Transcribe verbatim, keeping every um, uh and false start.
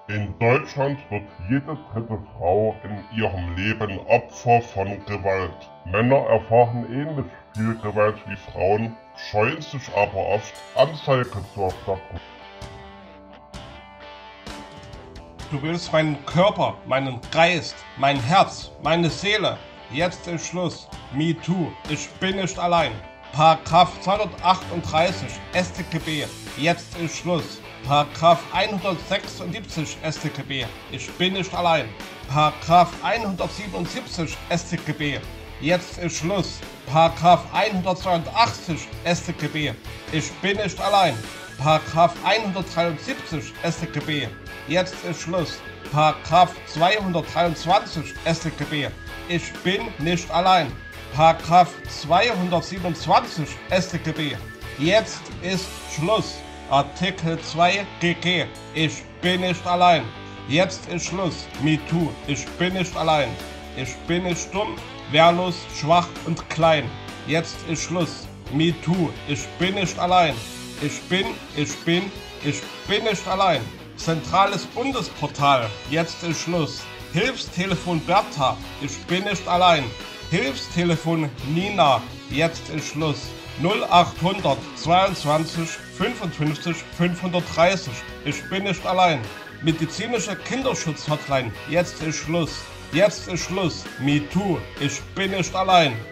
In Deutschland wird jede dritte Frau in ihrem Leben Opfer von Gewalt. Männer erfahren ähnlich viel Gewalt wie Frauen, scheuen sich aber oft, Anzeige zu erstatten. Du willst meinen Körper, meinen Geist, mein Herz, meine Seele. Jetzt ist Schluss. Me too. Ich bin nicht allein. Paragraph zweihundertachtunddreißig S tGB. Jetzt ist Schluss. Paragraph hundertsechsundsiebzig S tGB. Ich bin nicht allein. Paragraph hundertsiebenundsiebzig S tGB. Jetzt ist Schluss. Paragraph hundertzweiundachtzig S tGB. Ich bin nicht allein. Paragraph hundertdreiundsiebzig S tGB. Jetzt ist Schluss. Paragraph zweihundertdreiundzwanzig S tGB. Ich bin nicht allein. Paragraph zweihundertsiebenundzwanzig S tGB. Jetzt ist Schluss. Artikel zwei G G. Ich bin nicht allein. Jetzt ist Schluss. Me too. Ich bin nicht allein. Ich bin nicht dumm, wehrlos, schwach und klein. Jetzt ist Schluss. Me too. Ich bin nicht allein. Ich bin, ich bin, ich bin nicht allein. Zentrales Bundesportal. Jetzt ist Schluss. Hilfstelefon Bertha. Ich bin nicht allein. Hilfstelefon Nina. Jetzt ist Schluss. null achthundert zweiundzwanzig fünfundfünfzig fünfhundertdreißig. Ich bin nicht allein. Medizinische Kinderschutz-Hotline. Jetzt ist Schluss. Jetzt ist Schluss. Me too. Ich bin nicht allein.